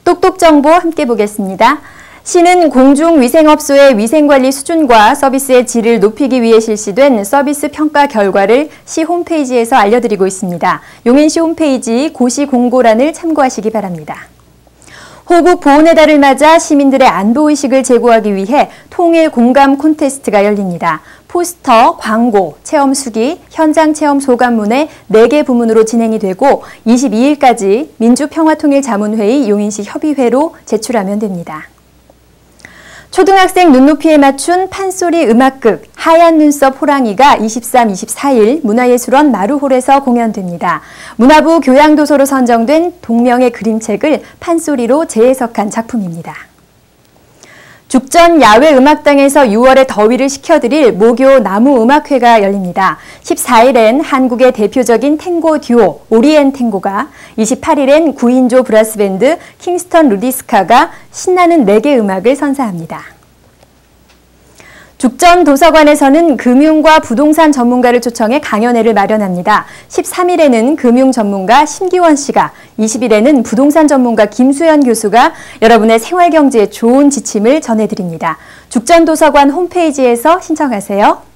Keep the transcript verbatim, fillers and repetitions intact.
똑똑 정보 함께 보겠습니다. 시는 공중위생업소의 위생관리 수준과 서비스의 질을 높이기 위해 실시된 서비스 평가 결과를 시 홈페이지에서 알려드리고 있습니다. 용인시 홈페이지 고시 공고란을 참고하시기 바랍니다. 호국 보훈의 달을 맞아 시민들의 안보의식을 제고하기 위해 통일 공감 콘테스트가 열립니다. 포스터, 광고, 체험 수기, 현장 체험 소감문의 네 개 부문으로 진행이 되고 이십이 일까지 민주평화통일자문회의 용인시 협의회로 제출하면 됩니다. 초등학생 눈높이에 맞춘 판소리 음악극 하얀 눈썹 호랑이가 이십삼, 이십사 일 문화예술원 마루홀에서 공연됩니다. 문화부 교양도서로 선정된 동명의 그림책을 판소리로 재해석한 작품입니다. 죽전 야외음악당에서 유월의 더위를 식혀드릴 모교 나무음악회가 열립니다. 십사 일엔 한국의 대표적인 탱고 듀오 오리엔 탱고가, 이십팔 일엔 구 인조 브라스밴드 킹스턴 루디스카가 신나는 레게 음악을 선사합니다. 죽전 도서관에서는 금융과 부동산 전문가를 초청해 강연회를 마련합니다. 십삼 일에는 금융 전문가 심기원 씨가, 이십 일에는 부동산 전문가 김수연 교수가 여러분의 생활경제에 좋은 지침을 전해드립니다. 죽전 도서관 홈페이지에서 신청하세요.